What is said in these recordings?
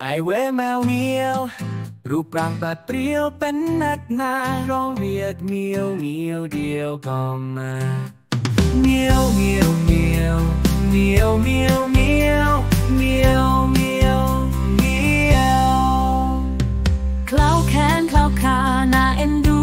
ไอเวแมวเมียวรูปร่างแบบเปรี้ยวเป็นนักหนาร้องเรียกเมียวเมียวเดียวก็มาเมียวเมียวเมียวเมียวเมียวเมียวเมียวเมียวเมียวเคล้าแขนเคล้าขาน่าเอ็นดู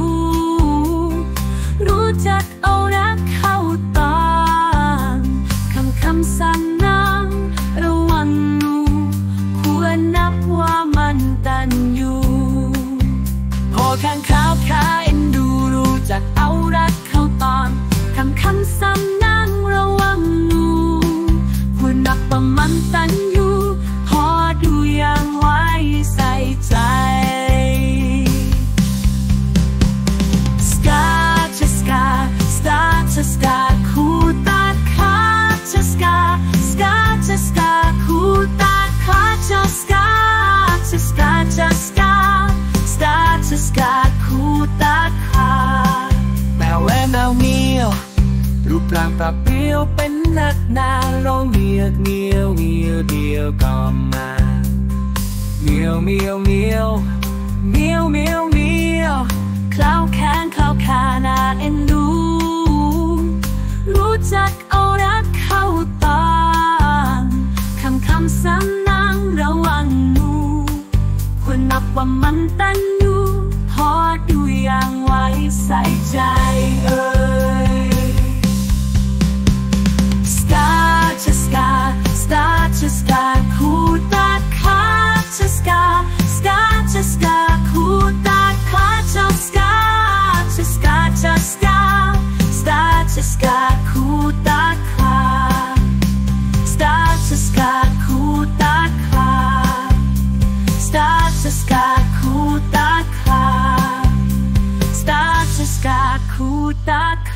รู้จักเอารักเข้าตามคำสั่งนางระวังนูควรนับว่ามันตันอยู่พอข้างข้าวขาเอ็นดูรู้จักเอารักเข้าตามคำสั่งนางระวังนูควรนับว่ามันตันอยู่พอดูอย่างไว้ใส่ใจSka ku tak kha ska ska ska ku tak kha ska ska ska ska ska ku tak kha แมวแวแมวเมียวรูปร่างปรับเปรี้ยวเป็นนักหนาร้องเรียกเมียวเมียวเดียวก็มาเมียวเมียวเมียวเมียวเมียวเมียวเคล้าแขนเคล้าขาน่าเอ็นดูรู้จักเอารักเข้าตามคำสั่งนางระวังนูควรนับว่ามันตันอยู่พอดูอย่างไว้ใส่ใจSka ska ska ska ku tak kha ska ska ska ku tak kha ska ska ska ska ku tak kha ska ku tak kha ska ku tak kha ska ku tak